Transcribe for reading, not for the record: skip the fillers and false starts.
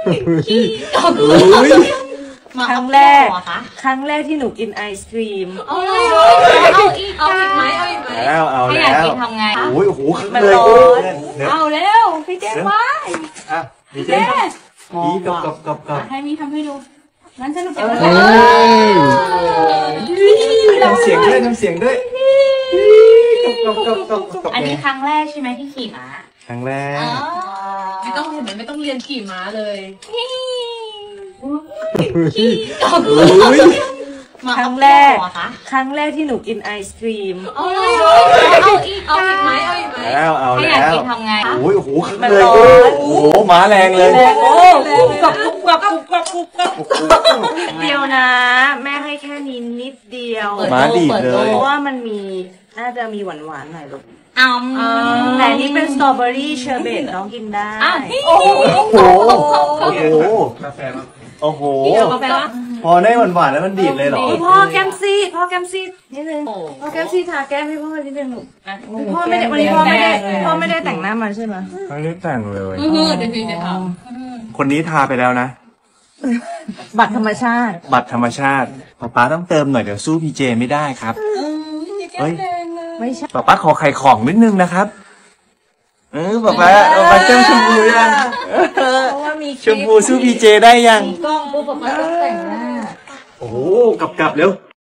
ครั้งแรกที่หนูกินไอศครีมเอาอีกไหมเอาแล้วอยากกินทำไงโอ้โหมันร้อนเอาเร็วพี่เจ๊ไปพี่เจ๊อีกับให้มีทำให้ดูงั้นฉันจะเป็นทำเสียงด้วยอันนี้ครั้งแรกใช่ไหมที่ขี่ม้าครั้งแรกไม่ต้องเรียนขี่ม้าเลยครั้งแรกที่หนูกินไอศครีมเอาอีกไหมแล้วอยากกินทำไงโอ้โหมันร้อนโอ้โหม้าแรงเลยกับเดียวนะแม่ให้แค่นี้นิดเดียวม้าดีเลยเพราะว่ามันน่าจะมีหวานหน่อยลูกแต่นี่เป็นสตรอเบอรี่เชอร์เบตน้องกินได้โอ้โหพอได้หวานแล้วมันดีดเลยเหรอพ่อแก้มซี่นิดนึงพ่อแก้มซี่ทาแก้มให้พ่อนิดนึงลูกพ่อไม่ได้วันนี้พ่อไม่ได้แต่งหน้ามาใช่ไหมไม่ได้แต่งเลยคนนี้ทาไปแล้วนะบัตรธรรมชาติป๊าต้องเติมหน่อยเดี๋ยวสู้พีเจไม่ได้ครับเฮ้ยไม่ใช่ป๊าขอไข่ของนิดนึงนะครับป๊าเจ้าชมพูยังชมพูสู้พีเจได้ยังกล้องปุ๊บป๊าต้องแต่งหน้าโอ้โหกลับเร็ว